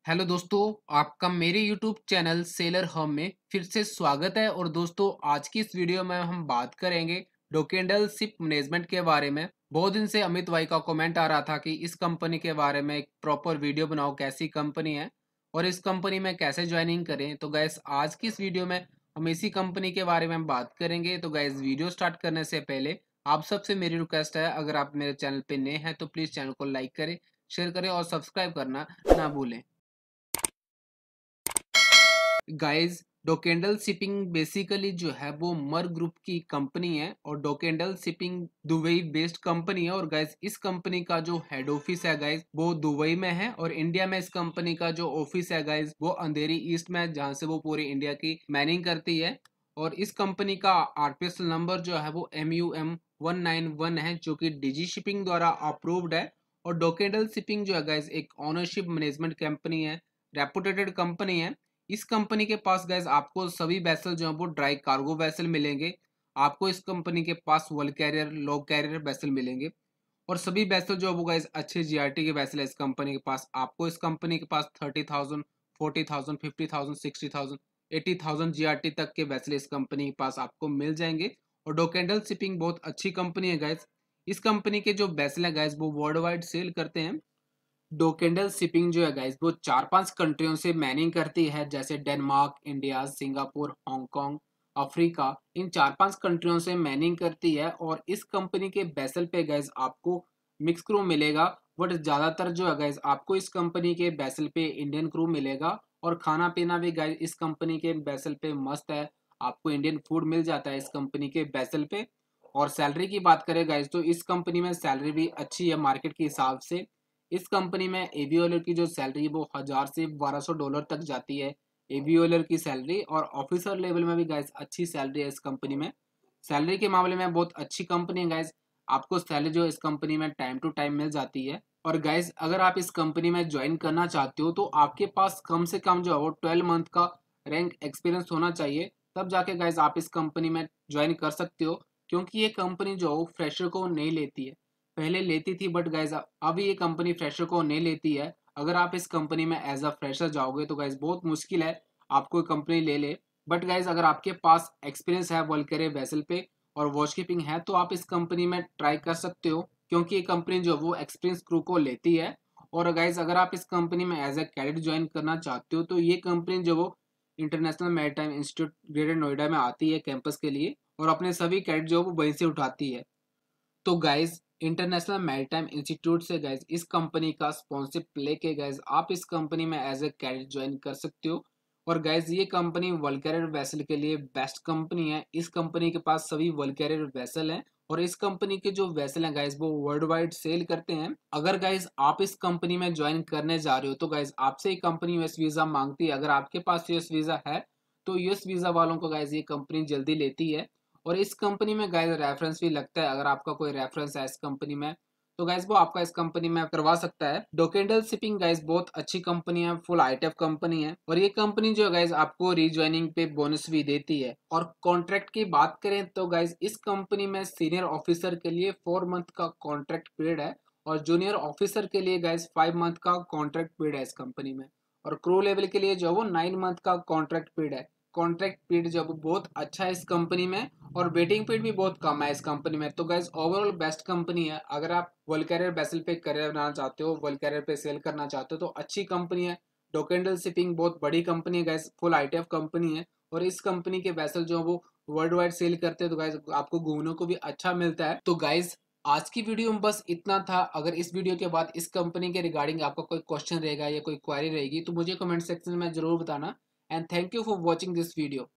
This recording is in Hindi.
हेलो दोस्तों, आपका मेरे यूट्यूब चैनल सेलर हब में फिर से स्वागत है। और दोस्तों, आज की इस वीडियो में हम बात करेंगे डोकेंडल शिप मैनेजमेंट के बारे में। बहुत दिन से अमित भाई का कमेंट आ रहा था कि इस कंपनी के बारे में एक प्रॉपर वीडियो बनाओ, कैसी कंपनी है और इस कंपनी में कैसे ज्वाइनिंग करें। तो गैस, आज की इस वीडियो में हम इसी कंपनी के बारे में बात करेंगे। तो गैस, वीडियो स्टार्ट करने से पहले आप सबसे मेरी रिक्वेस्ट है, अगर आप मेरे चैनल पे नए हैं तो प्लीज़ चैनल को लाइक करें, शेयर करें और सब्सक्राइब करना ना भूलें। गाइस, डोकेंडल शिपिंग बेसिकली जो है वो मर ग्रुप की कंपनी है और डोकेंडल शिपिंग दुबई बेस्ड कंपनी है। और गाइस, इस कंपनी का जो हेड ऑफिस है गाइस वो दुबई में है और इंडिया में इस कंपनी का जो ऑफिस है गाइस वो अंधेरी ईस्ट में है, जहां से वो पूरी इंडिया की मैनिंग करती है। और इस कंपनी का आरपीएस नंबर जो है वो MUM191 है, जो कि डिजी शिपिंग द्वारा अप्रूव्ड है। और डोकेंडल शिपिंग जो है गाइस एक ओनरशिप मैनेजमेंट कंपनी है, रेपुटेटेड कंपनी है। इस कंपनी के पास गैस आपको सभी वैसल जो है वो ड्राई कार्गो वैसल मिलेंगे। आपको इस कंपनी के पास world carrier, low carrier vessel मिलेंगे और सभी वैसल जो है वो गैस अच्छे जीआरटी के वैसल है इस कंपनी के पास। आपको इस कंपनी के पास 30,000, 40,000, 50,000, 60,000, 80,000 जीआरटी तक के वैसल इस कंपनी के पास आपको मिल जाएंगे। और डोकेंडल शिपिंग बहुत अच्छी कंपनी है गैस। इस कंपनी के जो वैसल है गैस वो वर्ल्ड वाइड सेल करते हैं। डोकेंडल शिपिंग जो है गाइस वो 4-5 कंट्रियों से मैनिंग करती है, जैसे Denmark, India, Singapore, Hong Kong, Africa. इन 4-5 कंट्रियों से मैनिंग करती है। और इस कंपनी के बेसल पे गाइस आपको मिक्स क्रू मिलेगा, बट ज़्यादातर जो है गाइस आपको इस कंपनी के बेसल पे इंडियन क्रू मिलेगा। और खाना पीना भी गाइस इस कंपनी के बेसल पे मस्त है, आपको इंडियन फूड मिल जाता है इस कंपनी के बेसल पे। और सैलरी की बात करें गाइस तो इस कंपनी में सैलरी भी अच्छी है मार्केट के हिसाब से। इस कंपनी में एवियोलर की जो सैलरी है वो 1000 से $1200 तक जाती है, एवियोलर की सैलरी। और ऑफिसर लेवल में भी गाइस अच्छी सैलरी है इस कंपनी में। सैलरी के मामले में बहुत अच्छी कंपनी है गाइस। आपको सैलरी जो इस कंपनी में टाइम टू टाइम मिल जाती है। और गाइस, अगर आप इस कंपनी में ज्वाइन करना चाहते हो तो आपके पास कम से कम जो है वो 12 मंथ का रैंक एक्सपीरियंस होना चाहिए, तब जाके गाइस आप इस कंपनी में ज्वाइन कर सकते हो। क्योंकि ये कंपनी जो है वो फ्रेशर को नहीं लेती है, पहले लेती थी बट गाइज अभी ये कंपनी फ्रेशर को नहीं लेती है। अगर आप इस कंपनी में एज अ फ्रेशर जाओगे तो गाइज बहुत मुश्किल है आपको कंपनी ले ले। बट गाइज, अगर आपके पास एक्सपीरियंस है वोल्केरे वेसल पे और वॉच कीपिंग है तो आप इस कंपनी में ट्राई कर सकते हो, क्योंकि ये कंपनी जो वो एक्सपीरियंस क्रू को लेती है। और गाइज, अगर आप इस कंपनी में एज अ कैडेट ज्वाइन करना चाहते हो तो ये कंपनी जो वो international maritime institute greater Noida में आती है कैंपस के लिए और अपने सभी कैडेट जो वो वहीं से उठाती है। तो गाइज, इंटरनेशनल मैरीटाइम इंस्टीट्यूट से गाइज इस कंपनी का स्पॉन्सरशिप लेके गाइज आप इस कंपनी में एज ए कैडेट ज्वाइन कर सकते हो। और गाइज, ये कंपनी वर्ल्ड कैरियर वेसल के लिए बेस्ट कंपनी है। इस कंपनी के पास सभी वर्ल्ड कैरियर वेसल हैं और इस कंपनी के जो वेसल हैं गाइज वो वर्ल्ड वाइड सेल करते हैं। अगर गाइज आप इस कंपनी में ज्वाइन करने जा रहे हो तो गाइज आपसे ये कंपनी यूएस वीजा मांगती है। अगर आपके पास यूएस वीजा है तो यूएस वीजा वालों को गाइज ये कंपनी जल्दी लेती है। और इस कंपनी में गाइस रेफरेंस भी लगता है, अगर आपका कोई रेफरेंस है इस कंपनी में तो गाइस वो आपका इस कंपनी में करवा सकता है। डोकेंडल शिपिंग गाइस बहुत अच्छी कंपनी है, फुल आईटेफ कंपनी है और ये कंपनी जो है गाइस आपको रीज्वाइनिंग पे बोनस भी देती है। और कॉन्ट्रैक्ट की बात करें तो गाइस इस कंपनी में सीनियर ऑफिसर के लिए 4 मंथ का कॉन्ट्रैक्ट पीरियड है और जूनियर ऑफिसर के लिए गाइस 5 मंथ का कॉन्ट्रैक्ट पीरियड है इस कंपनी में। और क्रू लेवल के लिए जो है वो 9 मंथ का कॉन्ट्रैक्ट पीरियड है। कॉन्ट्रैक्ट पीरियड जो है वो बहुत अच्छा है इस कंपनी में और वेटिंग पीरियड भी बहुत कम है इस कंपनी में। तो गाइज, ओवरऑल बेस्ट कंपनी है। अगर आप वर्ल्ड कैरियर बेसल पे करियर बनाना चाहते हो, वर्ल्ड कैरियर पे सेल करना चाहते हो तो अच्छी कंपनी है। डोकेंडल शिपिंग बहुत बड़ी कंपनी है गाइज, फुल आईटीएफ कंपनी है और इस कंपनी के वेसल जो है वो वर्ल्ड वाइड सेल करते हैं। तो गाइज आपको घूमने को भी अच्छा मिलता है। तो गाइज, आज की वीडियो में बस इतना था। अगर इस वीडियो के बाद इस कंपनी के रिगार्डिंग आपका कोई क्वेश्चन रहेगा या कोई क्वेरी रहेगी तो मुझे कमेंट सेक्शन में जरूर बताना। And thank you for watching this video.